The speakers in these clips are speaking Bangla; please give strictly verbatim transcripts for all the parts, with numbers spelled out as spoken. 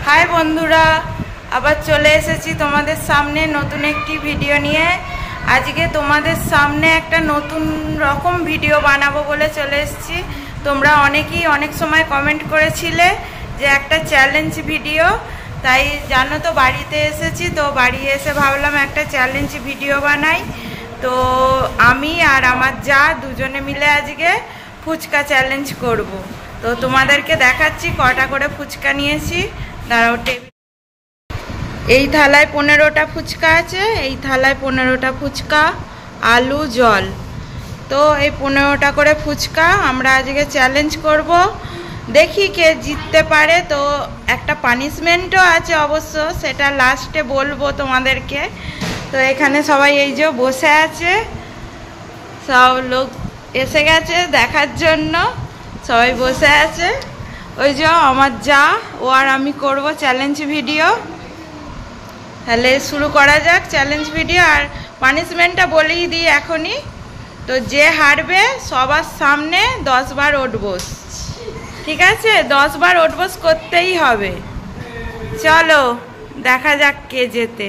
হাই বন্ধুরা, আবার চলে এসেছি তোমাদের সামনে নতুন একটি ভিডিও নিয়ে। আজকে তোমাদের সামনে একটা নতুন রকম ভিডিও বানাবো বলে চলে এসেছি। তোমরা অনেকেই অনেক সময় কমেন্ট করেছিলে যে একটা চ্যালেঞ্জ ভিডিও, তাই জানো তো বাড়িতে এসেছি, তো বাড়ি এসে ভাবলাম একটা চ্যালেঞ্জ ভিডিও বানাই। তো আমি আর আমার যা দুজনে মিলে আজকে ফুচকা চ্যালেঞ্জ করব। তো তোমাদেরকে দেখাচ্ছি কটা করে ফুচকা নিয়েছি। দাঁড়াও, টেবিল এই থালায় পনেরোটা ফুচকা আছে, এই থালায় পনেরোটা ফুচকা, আলু, জল। তো এই পনেরোটা করে ফুচকা আমরা আজকে চ্যালেঞ্জ করব, দেখি কে জিততে পারে। তো একটা পানিশমেন্টও আছে অবশ্য, সেটা লাস্টে বলবো তোমাদেরকে। তো এখানে সবাই এই যে বসে আছে, সব লোক এসে গেছে দেখার জন্য, সবাই বসে আছে। ওই যে আমার যা, ও আর আমি করব চ্যালেঞ্জ ভিডিও। তাহলে শুরু করা যাক চ্যালেঞ্জ ভিডিও। আর পানিশমেন্টটা বলেই দিই এখনই। তো যে হারবে সবার সামনে দশ বার ওঠবোস, ঠিক আছে? দশ বার ওঠবোস করতেই হবে। চলো দেখা যাক কে জেতে।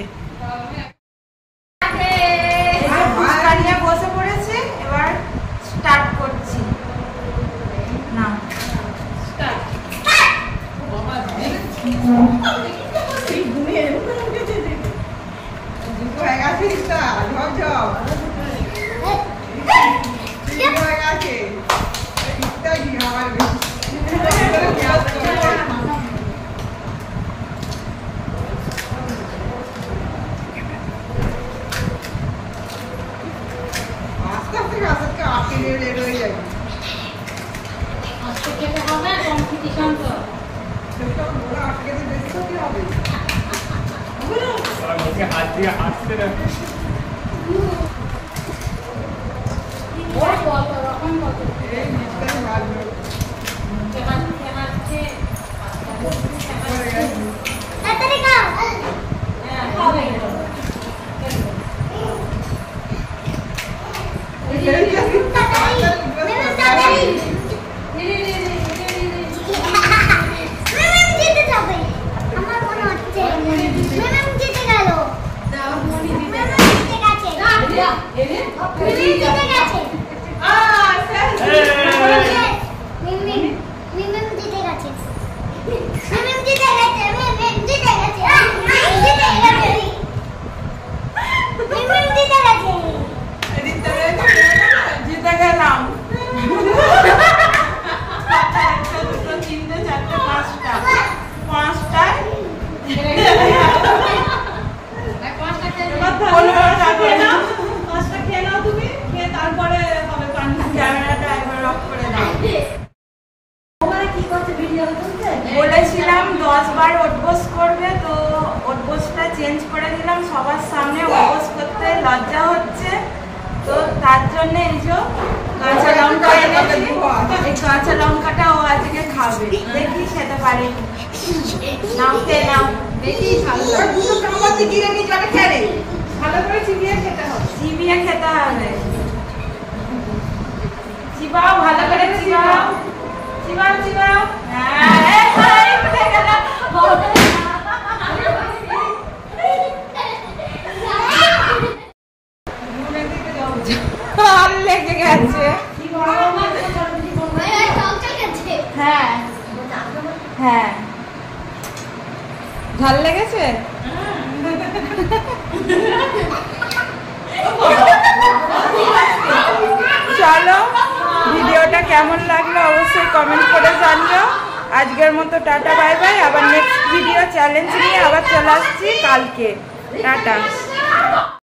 ফুচকা নিয়ে বসে পড়েছে, এবার স্টার্ট করছি। না হাত দিয়ে হাসতে না। বলেছিলাম দশ বার ওঠবোস করবে, তো ওঠবোসটা চেঞ্জ করে দিলাম। সবার সামনে ওঠবোস করতে লজ্জা হচ্ছে, তো তার জন্য এই যে কাঁচা লঙ্কা এনেছি। এই কাঁচা লঙ্কাটা ও আজকে খাবে, দেখি খেতে পারি। নাও খেয়ে নাও, দেখি ভালো ভালো করে চিবিয়ে খেতে হবে। চিবিয়ে খেতে হবে, চিবাও ভালো করে, চিবাও চিবাও চিবাও। লেগে গেছে, হ্যাঁ হ্যাঁ ঝাল লেগেছে। চলো, ভিডিওটা কেমন লাগলো অবশ্যই কমেন্ট করে জানিও। আজকের মতো টাটা, বাই বাই। আবার নেক্সট ভিডিও চ্যালেঞ্জ নিয়ে আবার চলে আসছি কালকে। টাটা।